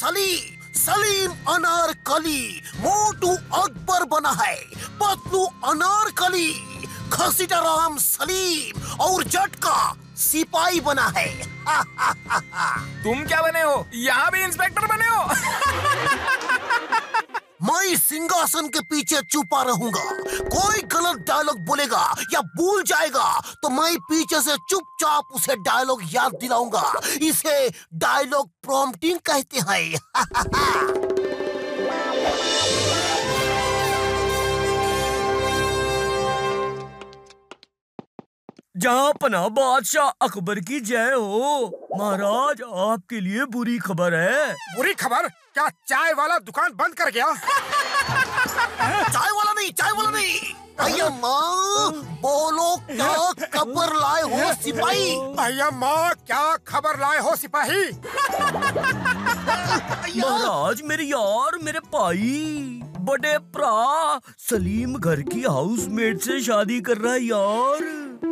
सलीम अनारकली, मोटू अकबर बना है, पतलू अनारकली, घसीटाराम सलीम और जटका सिपाही बना है। तुम क्या बने हो? यहाँ भी इंस्पेक्टर बने हो? मैं सिंहासन के पीछे छुपा रहूंगा। कोई गलत डायलॉग बोलेगा या भूल जाएगा तो मैं पीछे से चुपचाप उसे डायलॉग याद दिलाऊंगा। इसे डायलॉग प्रॉम्प्टिंग कहते हैं। जहाँ पना बादशाह अकबर की जय हो। महाराज, आपके लिए बुरी खबर है। बुरी खबर? क्या चाय वाला दुकान बंद कर गया? चाय वाला नहीं। अय्या माँ, बोलो क्या खबर लाए हो सिपाही? अय्या माँ, क्या खबर लाए हो सिपाही? महाराज, मेरे यार, मेरे भाई, बड़े भरा सलीम घर की हाउसमेट से शादी कर रहा है यार।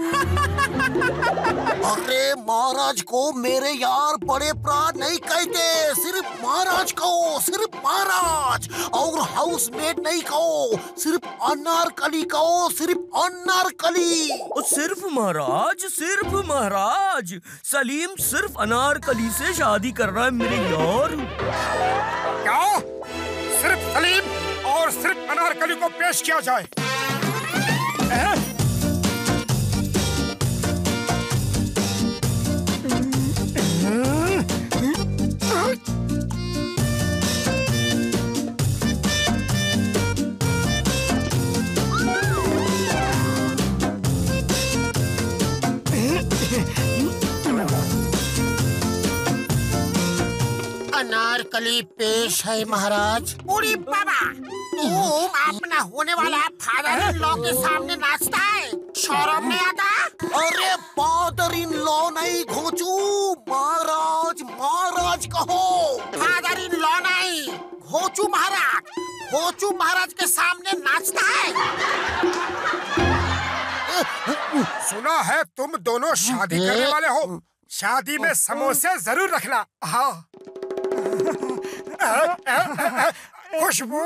अरे महाराज को मेरे यार बड़े भरा नहीं कहते, सिर्फ महाराज कहो, सिर्फ महाराज। और हाउसमेट नहीं कहो, सिर्फ अनारकली कहो, सिर्फ अनारकली। सिर्फ महाराज, सिर्फ महाराज। सलीम सिर्फ अनारकली से शादी कर रहा है मेरे यार। क्या? सिर्फ सलीम और सिर्फ अनारकली को पेश किया जाए? अनारकली पेश है महाराज। उड़ी बाबा, तुम अपना होने वाला फादर इन लॉ के सामने नाचता है, शर्म नहीं आता? अरे फादर इन लॉ नहीं घोचू, महाराज महाराज कहो। फादर इन लॉ नहीं, घोचू महाराज। घोचू महाराज के सामने नाचता है। सुना है तुम दोनों शादी करने वाले हो। शादी में समोसे जरूर रखना। हाँ। खुशबू।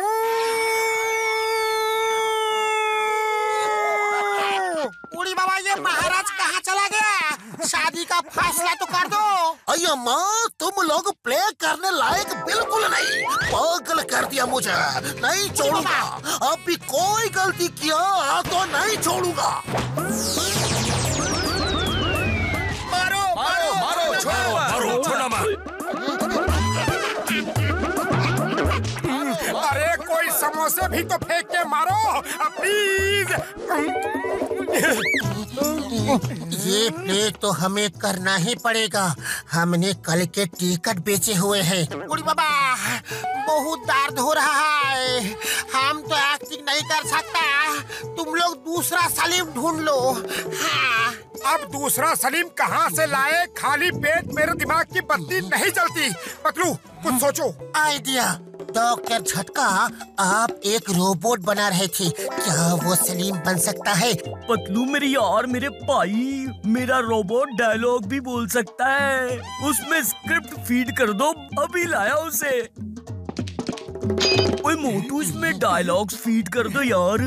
उड़ी बाबा, ये महाराज कहाँ चला गया? शादी का फैसला तो कर दो। अय्या माँ, तुम लोग प्ले करने लायक बिल्कुल नहीं। पागल कर दिया मुझे, नहीं छोड़ूंगा। अब भी कोई गलती किया तो नहीं छोड़ूंगा। मारो मारो मारो, छोड़ो छोड़ो मत। अरे कोई समोसे भी तो फेंक के मारो प्लीज। ये प्ले तो हमें करना ही पड़ेगा। हमने कल के टिकट बेचे हुए हैं। उड़ी बाबा, बहुत दर्द हो रहा है। हम तो एक्टिंग नहीं कर सकता। तुम लोग दूसरा सलीम ढूंढ लो। हाँ। अब दूसरा सलीम कहाँ से लाए? खाली पेट मेरे दिमाग की बत्ती नहीं जलती। पतलू, कुछ सोचो। आइडिया। डॉक्टर झटका, आप एक रोबोट बना रहे थे, क्या वो सलीम बन सकता है? पतलू मेरे यार, मेरे भाई, मेरा रोबोट डायलॉग भी बोल सकता है। उसमें स्क्रिप्ट फीड कर दो, अभी लाया उसे। ओए मोटू, इसमें डायलॉग्स फीड कर दो यार।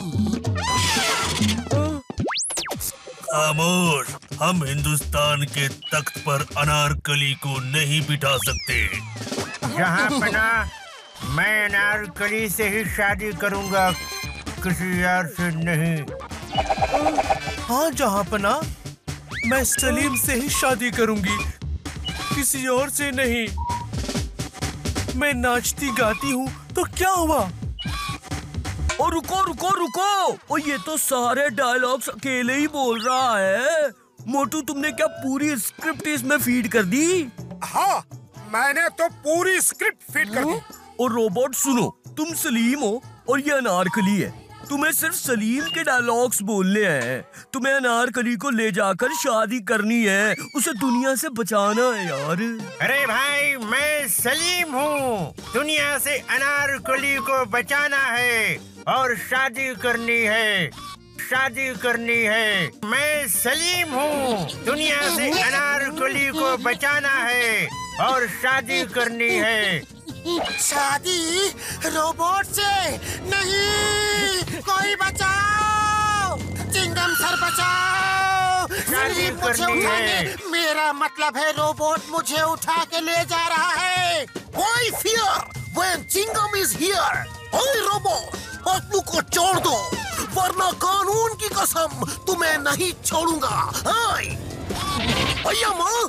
खामोश, हम हिंदुस्तान के तख्त पर अनारकली को नहीं बिठा सकते। जहाँ पना, मैं अनारकली से ही शादी करूंगा, किसी यार से नहीं। हाँ जहाँ पना, मैं सलीम से ही शादी करूंगी, किसी और से नहीं। मैं नाचती गाती हूँ तो क्या हुआ? और रुको रुको रुको, और ये तो सारे डायलॉग्स अकेले ही बोल रहा है। मोटू, तुमने क्या पूरी स्क्रिप्ट इसमें फीड कर दी? हाँ, मैंने तो पूरी स्क्रिप्ट फीड कर दी। और रोबोट सुनो, तुम सलीम हो और ये अनारकली है। तुम्हें सिर्फ सलीम के डायलॉग्स बोलने हैं। तुम्हें अनारकली को ले जाकर शादी करनी है, उसे दुनिया से बचाना है यार। अरे भाई, मैं सलीम हूँ। दुनिया से अनारकली को बचाना है और शादी करनी है, शादी करनी है। मैं सलीम हूँ। दुनिया से अनारकली को बचाना है और शादी करनी है। शादी रोबोट से नहीं, कोई बचाओ, चिंगम सर बचाओ, शादी मुझे करनी उठाने, है। मेरा मतलब है रोबोट मुझे उठा के ले जा रहा है। Why fear when Chingam is here? ओए रोबोट, पतलू को छोड़ दो, वरना कानून की कसम तुम्हें नहीं छोड़ूंगा। हाय भैया माँ,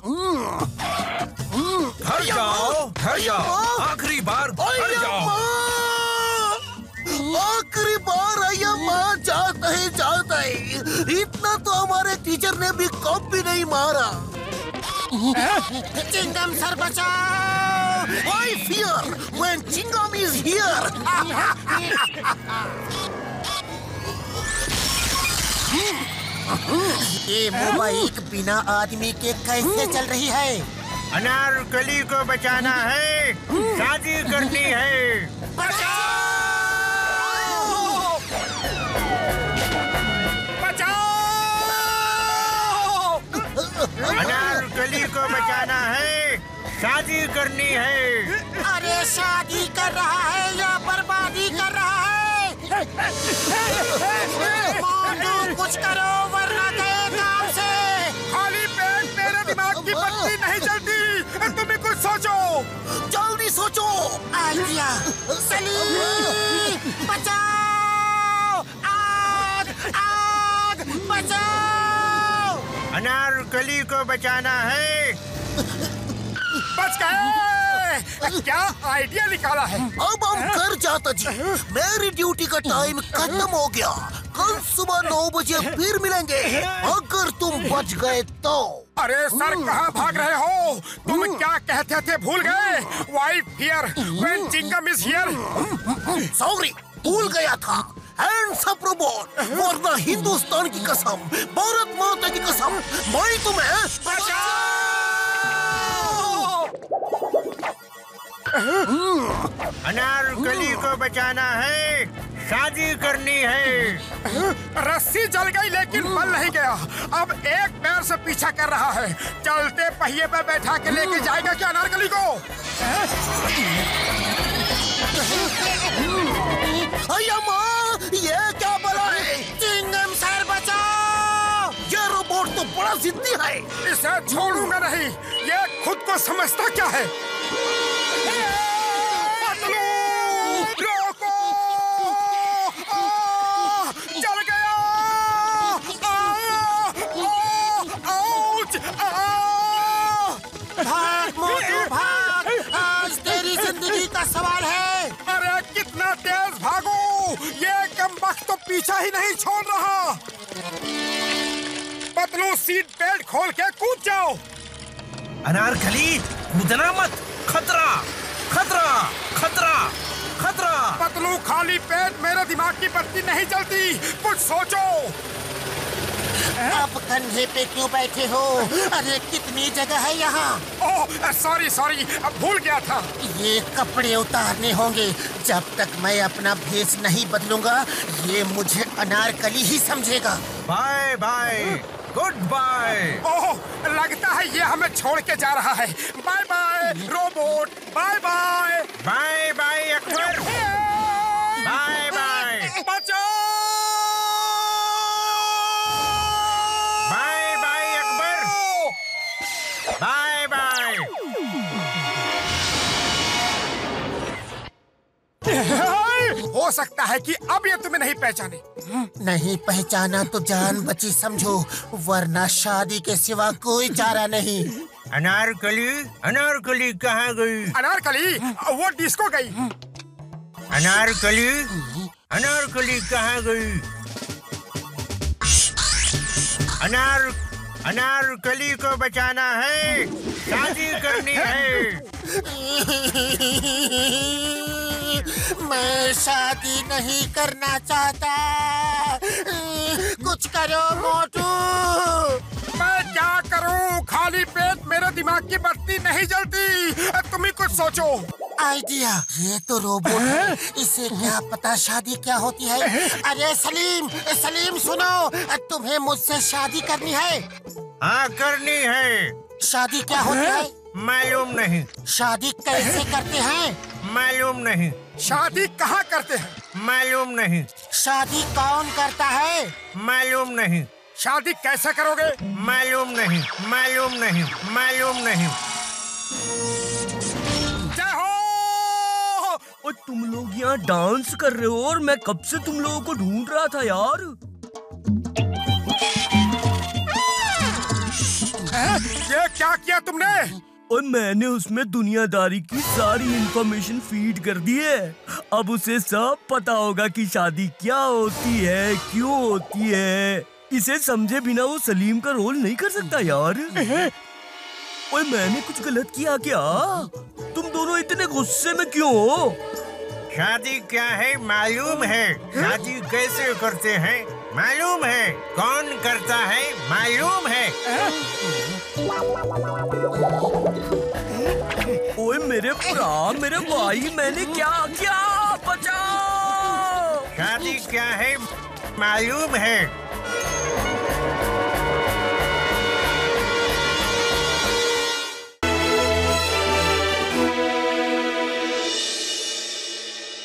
घर जाओ, घर जाओ, आखिरी बार घर जाओ। आखिरी बार अय्या माँ, जाता है। इतना तो हमारे टीचर ने भी कभी नहीं मारा। चिंगम सर बचाओ। Why fear when Chingam is here? ये मोबाइल बिना आदमी के कैसे चल रही है? अनारकली को बचाना है, शादी करनी है। अनारकली को बचाना है, शादी करनी है। अरे शादी कर रहा है या बर्बादी कर रहा है? मोटू कुछ करो वरना गए काम से। खाली पेट मेरे दिमाग की बत्ती नहीं जलती, तुम भी कुछ सोचो। जल्दी सोचो। आइडिया, सलीम बचाओ, आग आग बचाओ। अनारकली को बचाना है। बच गए। क्या आइडिया निकाला है? अब हम कर जाता जी, मेरी ड्यूटी का टाइम खत्म हो गया। कल सुबह 9 बजे फिर मिलेंगे, अगर तुम बच गए तो। अरे सर, कहाँ भाग रहे हो? तुम क्या कहते थे भूल गए? Why fear when Chingam is here? Sorry, भूल गया था। हैंड्स अप रोबोट, वरना हिंदुस्तान की कसम, भारत माता की कसम, मैं तुम्हें अनारकली को बचाना है, शादी करनी है। रस्सी जल गई लेकिन बल नहीं गया। अब एक पैर से पीछा कर रहा है। चलते पहिए पे बैठा के लेके जाएगा क्या अनारकली को? भैया माँ, ये क्या बला है? चिंगम सर बचाओ। ये रोबोट तो बड़ा जिद्दी है। इसे छोड़ूंगा नहीं। ये खुद को समझता क्या है? पतलू, रोको! जल गया! आउच! भाग मोटू भाग, आज तेरी जिंदगी का सवाल है। अरे कितना तेज भागो! ये कमबख्त तो पीछा ही नहीं छोड़ रहा। पतलू, सीट बेल्ट खोल के कूद जाओ। अनारकली, कूदना मत, खतरा खतरा खतरा खतरा। पतलू, खाली पेट मेरे दिमाग की बत्ती नहीं जलती, कुछ सोचो। अब कंधे पे क्यों बैठे हो? अरे कितनी जगह है यहाँ। ओह सॉरी, अब भूल गया था। ये कपड़े उतारने होंगे। जब तक मैं अपना भेष नहीं बदलूंगा, ये मुझे अनारकली ही समझेगा। Bye bye, goodbye. ओह, लगता है ये हमें छोड़ के जा रहा है। Bye bye robot, bye bye. Bye bye Akbar, bye bye. बचाओ! Bye bye Akbar, bye bye. हो सकता है कि अब ये तुम्हें नहीं पहचाने। नहीं पहचाना तो जान बची समझो, वरना शादी के सिवा कोई चारा नहीं। अनारकली कहाँ गई? अनारकली, वो डिस्को गई। अनारकली कहाँ गई? अनारकली को बचाना है, शादी करनी है। मैं शादी नहीं करना चाहता। कुछ करो मोटू। मैं क्या करूं? खाली पेट मेरे दिमाग की बत्ती नहीं जलती। तुम ही कुछ सोचो। आइडिया, ये तो रोबोट है, इसे क्या पता शादी क्या होती है। अरे सलीम सुनो, तुम्हें मुझसे शादी करनी है? हाँ करनी है। शादी क्या होती है? मालूम नहीं। शादी कैसे करते हैं? मालूम नहीं। शादी कहाँ करते हैं? मालूम नहीं। शादी कौन करता है? मालूम नहीं। शादी कैसे करोगे? मालूम नहीं। मालूम नहीं। मालूम नहीं। जय हो। और तुम लोग यहाँ डांस कर रहे हो और मैं कब से तुम लोगों को ढूंढ रहा था यार। ये क्या किया तुमने? और मैंने उसमें दुनियादारी की सारी इंफॉर्मेशन फीड कर दी है। अब उसे सब पता होगा कि शादी क्या होती है, क्यों होती है। इसे समझे बिना वो सलीम का रोल नहीं कर सकता यार। और मैंने कुछ गलत किया क्या? तुम दोनों इतने गुस्से में क्यों हो? शादी क्या है मालूम है। शादी कैसे करते हैं मालूम है। कौन करता है मालूम है। ओए मेरे भरा, मेरे भाई, मैंने क्या किया? बचाओ! शादी क्या है मालूम है।